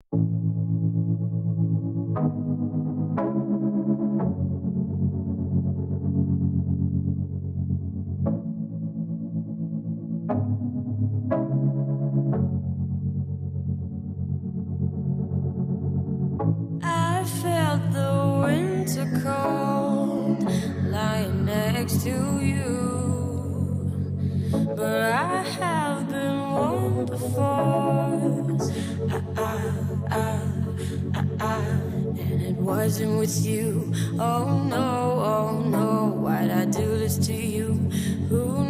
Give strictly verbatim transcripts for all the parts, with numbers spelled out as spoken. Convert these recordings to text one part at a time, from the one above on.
I felt the winter cold lying next to you, but I have been warm before. I, I, I, I, and it wasn't with you. Oh no, oh no, why'd I do this to you? Who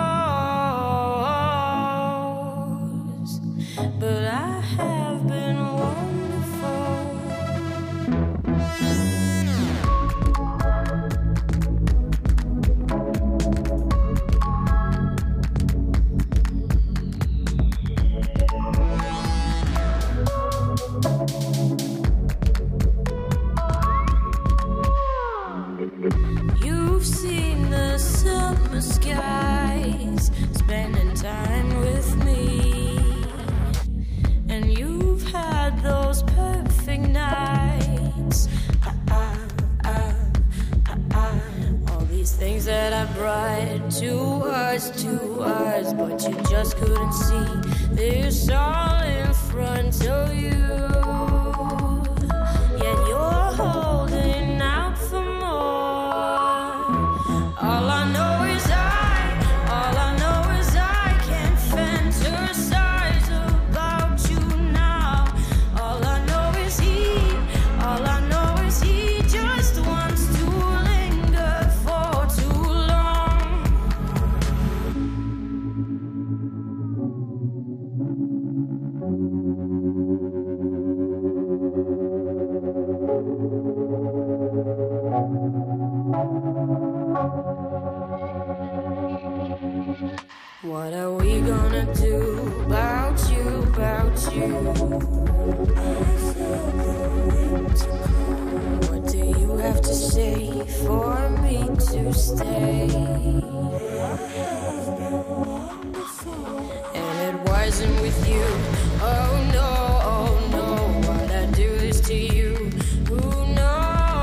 knows? But I have been warm before. You've seen the summer skies, spending time with me, and you've had those perfect nights. I, I, I, I, I. All these things that I brought to us, to us, but you just couldn't see this all in front of you. Yet you're holding out for more. All I know is I, all I know is I can't fantasize about you now. All I know is he, all I know is he just wants to linger for too long. What are we gonna do about you, about you? What do you have to say for me to stay? And it wasn't with you. Oh no, oh no, why'd I do this to you? Who knows?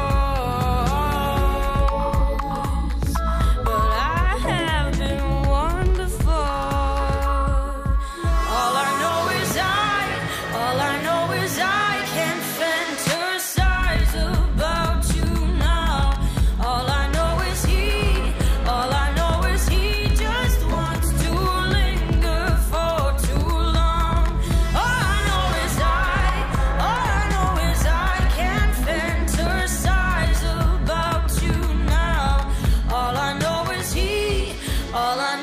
But I have been wonderful. All I know is I, all I know is I can't fantasize about you now. All I know is he, all I know is he just wants to linger for too long. All I know is I, all I know is I can't fantasize about you now. All I know is he, all I